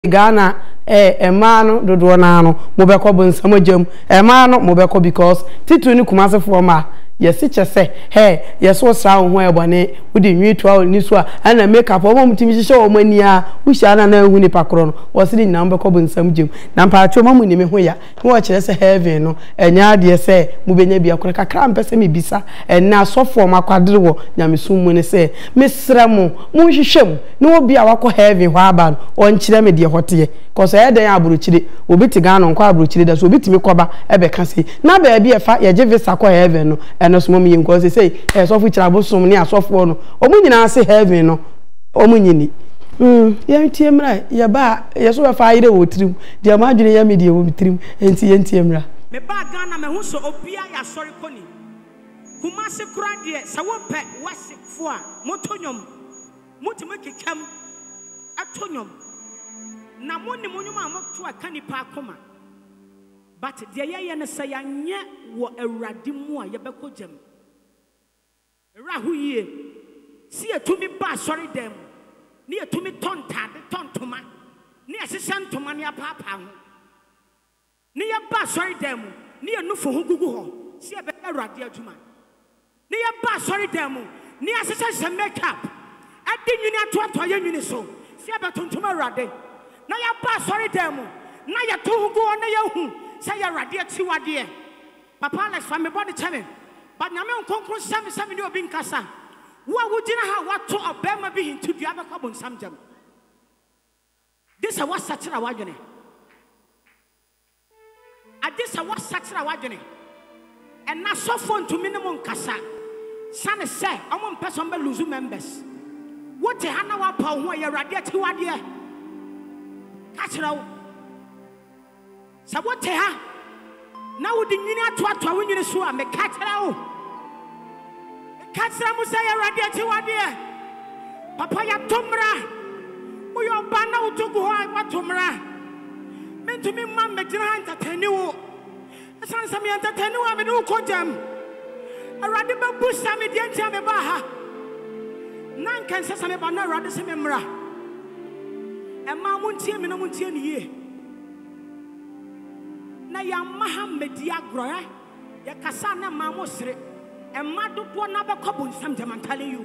Ghana emano dodo na no mo be ko bonsam agam emano mo be ko because titu ni kumase forma yesi chese yeso sra ho ebone wudi nwitwa ni so a na makeup o mo timi hye o mani a wuhia na hu ni pakro no wo se ni be ko bonsam agam na mpa acho mamu ni me ho ya ni wo kire se heaven no enya de se mo benya bia kro kakra mpese me bisa na so forma kwadere wo nyamesum mu ne se mesra mo hwehwem ni wo bia wako heaven ho aba no on kire me de hote cause eden aburuchire obi ti Ghana nkwa aburuchire da so obi timi koba ebe ka se na ba bia fa ye je visa ko heaven no eno so mo yin ko se say so fu kira bosom ni asofo no omu nyina se heaven no omu nyini ye ntie mra ye ba ye so fa ire wo trim de ma adwene ye me de wo trim enti ye ntie mra me ba Ghana me hu so obia ya sori koni kuma se kura de sa wo pe wasifo a motonyom mutime kekam atonyom na moni munyum amoto aka nipa akoma but de ye ne say anye wo awurade mu a ye bekojam rahu yie si etumi ba sori dem ni etumi tontade tontoma ni asesantoma ni apapa ho ni ye ba sori dem ni enufo ho gugu ho si e be awurade adwuma ni ye ba sori dem ni asesase makeup ade nyuni atoato ye nyuni so si e be tontoma awurade na ya ba sorry dem na ya to hugo na ya hu say ya rade atiwade papa let's fam me body chame but nyame nkonkro sam ni obi nkasa wo wugina ha wato obema bi hintu dua be kwabon samjam this a what satira wadwene this a what satira wadwene and na so phone to minimum nkasa sane say amon person be lose members what hana wa pa ho ya rade atiwade Kachirawo sabote ha na wudi nyini atoato wo nyini so a me kachirawo mu say awurade atiwade papa ya tomra uyo ba na utugu ho atomra mentumi mam me gina entertain wo sansa me entertain wo me do kojam awurade ba busa me de ntia me ba ha nan kan sesa me ba na awurade se me mra Emma muntie me no muntie ni ye na ya Muhammad ya groya ya kasa na ma mo sere emma dodo na be kobo nsam jamantale you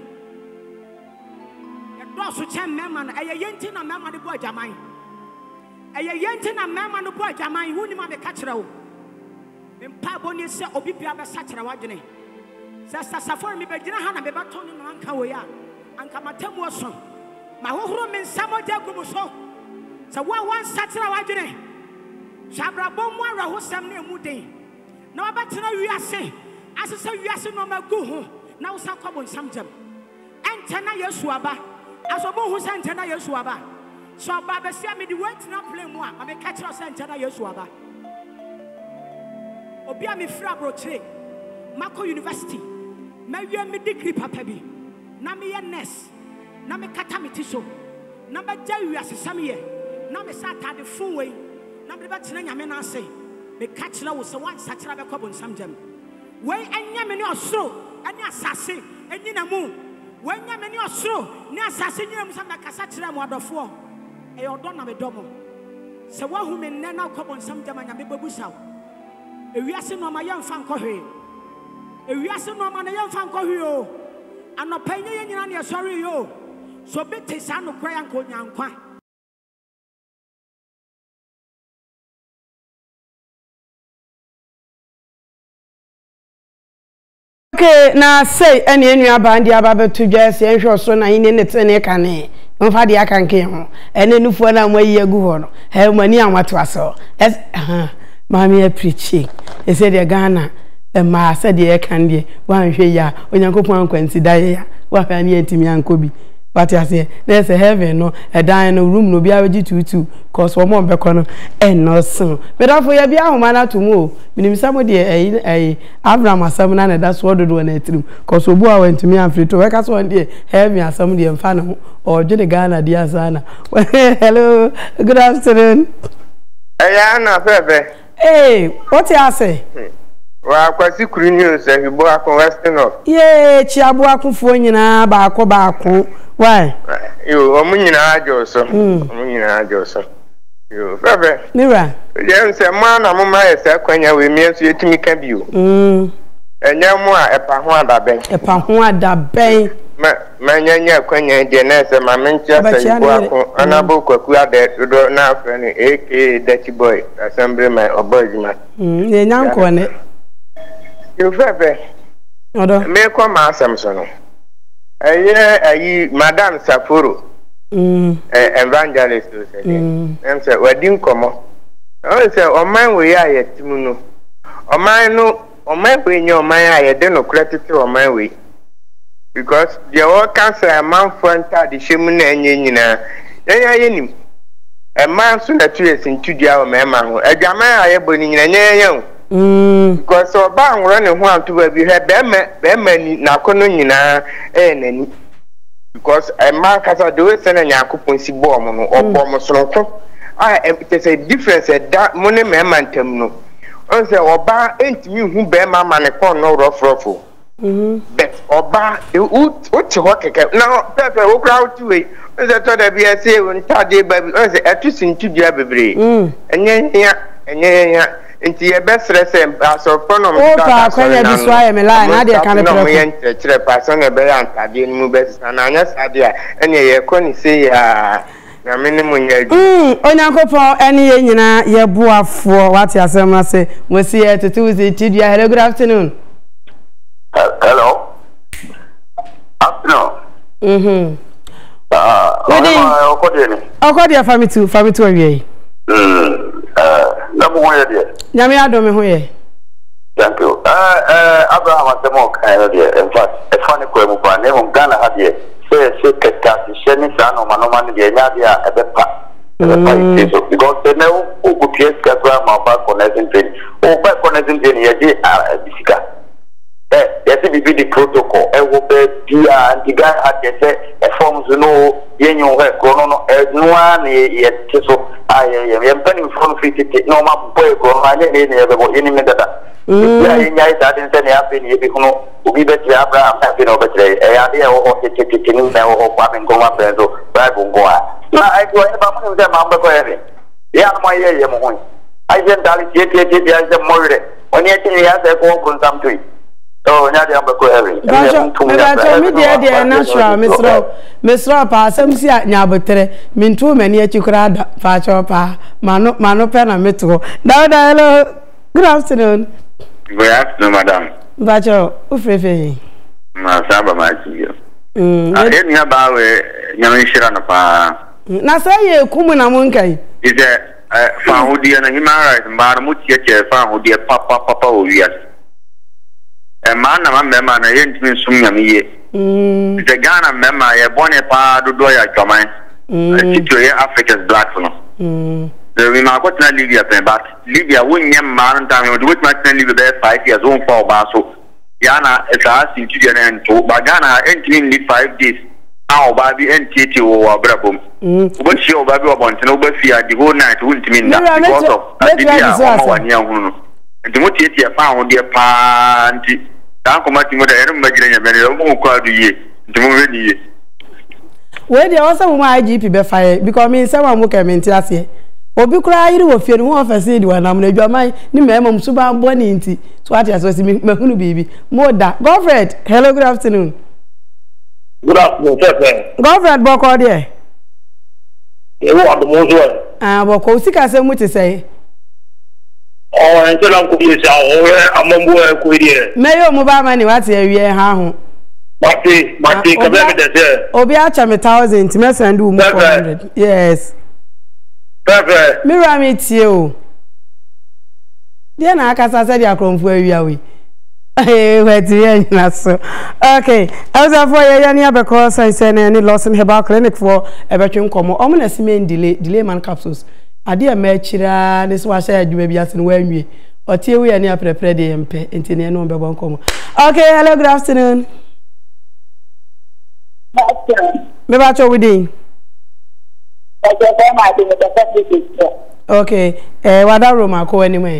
ya do so che mema na eye yenti na mema de bo ajaman eye yenti na mema no bo ajaman hu ni ma be ka kire wo mpa boni se obi bia be sa kire wadwene se Saforo mi be gina ha na be ba tonu no anka wo ya anka matemu oso ma hohoro men samoja gumuso sa wan satira wadwene shabra bomu ara hosam na emuden na wabatena wiase asesa wiase no magu ho na wo sakwabon samjam ente na Yesu aba asobo hu sa ente na Yesu aba so aba be sia me di wait na play mu a ma be ka kira sa ente na Yesu aba obi a me fra brochire mako university ma wi me degree papa bi na me ye nurse na me kata me tiso na ba jawi asesam ye na me sata de funwe na me ba tena nyame na ase me ka kira wo se wan sakira be kwabon samjam we anya me ne osoro ani asase anyina mu we anya me ne osoro ni asase nyina mu sam na kasa kira mu adofo e odo na me domo se wa hu me nne na kwabon samjam anya me babusaw ewiase no ma yemfa nkɔhwe ewiase no ma na yemfa nkɔhwe o anɔpanye ye nyina ne sorry yo so bete sa no kra yanko nyankwa okay na say ene enu abandi ababetu dwase enhwe so na ine netene kane mfa de akanke ho ene nufu na mayi agu ho no he mani anwato aso mami e preaching e say de Ghana ma say de kan de wan hwe ya onyankopon ankwanti daye ya wa fa ne antimi ankobi but I say there's a heaven no a dying room no be aji tutu cause wo mo be kono no so but afo ya bia ho mana to mu minim samo de Abraham asam na that's what do na trim cause obu a went to me and free to work as one day heaven asam de mfa na ho or je Ghana dia sana hello good afternoon Ayana bebe hey what you say wa kwasi kuru news ehibo akon western of ye chiabu akunfo nyina ba akọ why yo omunyina ajoso omunyina ajoso Yo, Bebe. Mira. Yes, a man, I'm on my sequence with me, so you to me can view. And no more a Pahua Bay. A Pahua da Bay. Manya Quenya, Janessa, my Manchester, and a book of Quadet, you don't know for any A.K. Dirty Boy, Assemblyman or Boyman. You're not on it. You, Bebe. Make one Samson. Madame Saforo. Evangelist say wedding come on say o man we are timuno o man no o man we nyo man aye de no credit o man we because the all cancer a man fronta de shemu na enye nyina yan nim a man so na tu esin tudia o man ho adwaman aye boni nyina yan because o ba nworo ne ho anto ba bi he be ma ni na kono nyina nani because a man kasa do we send Yakupon si bomb no or bomb so there's a difference that money man no on say oba entimi hu be ma man kon no rough but oba uti ho keke now pepe wo crowd to we on say to da bia say won tade ba on say atusin tudua bebre enye Inti ye best resem aso pronom ta kwanya bi so aye me line na de kan no mo yen kire person e be antade mu best na anya sade a ene ye koni se ya na minimum nya onyankopon ene ye nyina ye boafo wate asem na se wasi ye tutuzi tidua. Hello, good afternoon. Hello. Afternoon. Okodi family to awie. No more idea. Nyame adome ho ye. Thank you. Abraham Asemo kind there. In fact, a funny kwemu kwa name Ghana had here. Say kekati sheni sana manoma ni nya a bepa. Because they know who could yes kaswa ma ba connecting train. O ba connecting train ye di bisika. Yes be the protocol. E wo be dia and the guy had say a forms no yenyo he kono no no an ye so I'm planning from 50 no ma boy go anya ne ne be any me dada ya nya ita den se ne afi ne bi kuno obi be ti Abraham afi no be tre e ya de o tete ni na o kwa ben go ma benzo bible go a na ai go e ba mo se ma be ko e ya no ye mo ho ai den dali ti ya se mo re oni e ti ya se ko kun sam tu oh nya de am be ko e me de natural misro pa asem si nya botere mintu mani e chikura da fa chopa mano pe na meto da hello, good afternoon. Good afternoon, madam. Bacho ufrefe ma saba ma chiyo eni aba we nyame shira no pa na say ye kumu na munkai ise fa hodi na human rights mba mu tie fa hodi papa o wias man na memma na ye ntimi sum nyame ye the Ghana memma ye bone pa dodo ya dwaman tito ye Africa's black no we ma got na Libya pe but Libya wonye man ntam we do not Libya be 5 years on for ba so yana esa sintu na nto ba Ghana ntimi need 5 days aw ba bi ntiti wo abrabom obachi oba bi obonte na obafi the whole night wontimi nda because of adibia o wani ahunu ntimo tietie fa ho de pa nti dan komati mo da ere magire nya bene mo ko adu ye ntimo we ni ye we dey also mo IGP be fire because me say wa mo kementi ase obi kura yiri wo fie no ho ofese di wa nam na adwaman ni mema msuba mbo ni nti so ati aso si mehunu bibi mo da Godfred. Hello, good afternoon. Good afternoon, sir. Godfred boko there e wo ado mo so boko sika se muti say oh en tela ko bi sa o amambo e ko ide meyo mo ba mani wati awie ha ho mati ka be de se obi acha me 1000 me send u mo 400 yes perfect mira me tie o dia na akasa se dia kromfu awia we weti yen na so okay as for ye yan ya because say na any loss in herbal clinic for ebetwe nkomo omo na semen delay man capsules ade ma akira ne so wa sha adwuma bi ase no wanwie otie we ya ne aprepre de yempe enti ne no be bon nkomo. Okay, hello, good afternoon. Me ba cho within okay wada room akọ anyway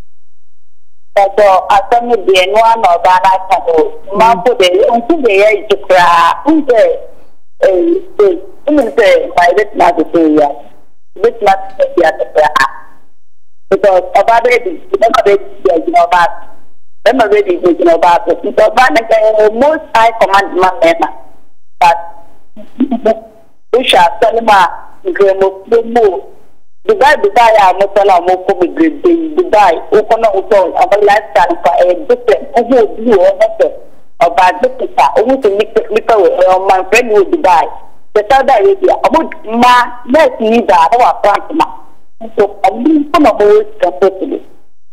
so atami de no na ba na tabo ma po de untu de ya ikra unte my let na de ya This last year, because of our baby, never baby, I'm already thinking about it. Because most high command but we shall tell him Dubai, I'm not allowed more coming Dubai, open up our lifestyle for a different view about the pizza, almost a little my friend with Dubai. The Saudi Arabia, I would let's leave that our practice. So I'm some of those capacity.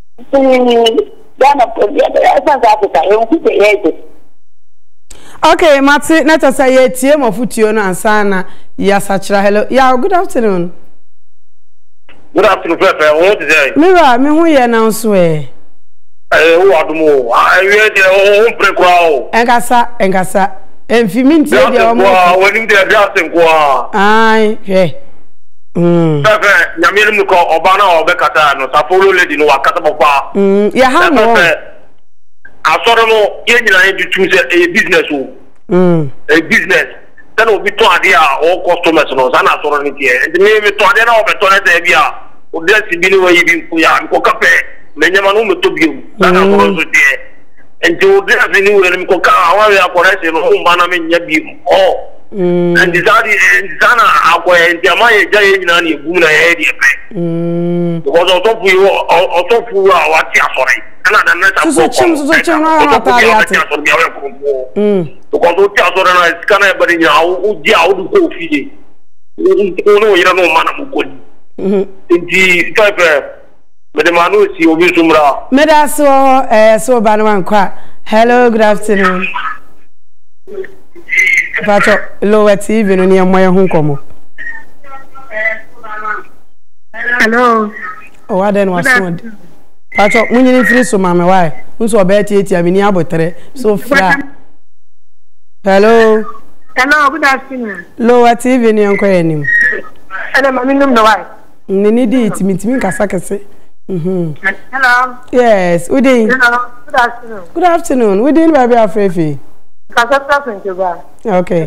Okay, Matsi, let us say a team of Futio and Sana. Yes, hello. Yeah, good afternoon. Good afternoon, Pepper. What is it? Mira, me who you announce way. Who are the more? I read your own pre-crowd. Engasa. And if you mean to say, when you did adjusting, aye, hey. Pepper, Yamil Muko, Obana, or Becata, no Saforo lady, no Akatapa. Yeah, how I saw them to choose a business. A business. Then will be to idea all customers and I saw it here. And the name is to idea of a toilet area. Or there's been away in Kuya and Cocape. Menyaman to you. That I was there. And to there's a new and Coca, our correction, home Banamin Yabi. Oh, and decided and Sana, our and Jamai Jay Buna area. Because also for our sorry. So because what you are is kind of but in your go feed. You don't know man good. Indeed, but the man who is you will sumra. Medaso, so Banaman qua. Hello, good afternoon. Pacho, lower TV near my home como. Hello. Oh, I then was soon. Pacho, when you free so mamma, why? Who's so bad, I mean, abotre, so far. Hello. Hello, good afternoon. Lower TV near Quenim. And I'm in the way. Nini it means me Casacase. Hello. Yes, we did. Hello. Good afternoon. Good afternoon. We didn't baby afraid. Okay.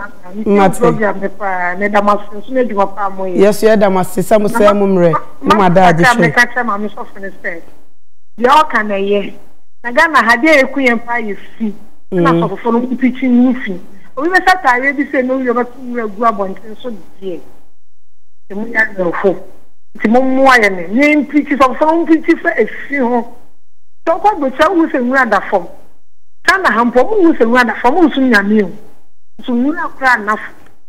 Yes, you had a master. Some say, Mumre. My dad is the all can a year. I got my idea, a queen pie fee. Enough for teaching you fee. We were sat I already say no, you're going to grab on so dear. The Momoyan, name preaches of some pretty for a few. Talk about who's a rather form. Can I have who's a rather form soon a meal? So we are crying enough.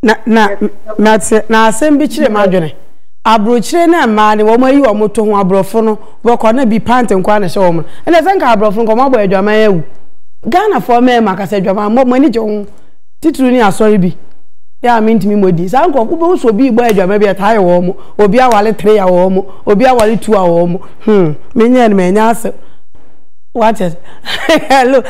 Na same bitch, imagine. Abrochire na mani wo mayi wo moto ho abrofo no wo ko na bi pant nkwa na hye wo mo na zanka abrofo ko mabo adwama yawu Ghana for me makasa adwama mo ni je ho titru ni asori bi ya mintimi modi sanko wo so bi gbo adwama bi taye wo mo obi awale 3 ya wo mo obi awale 2 ya wo mo menye na menya ase what is hello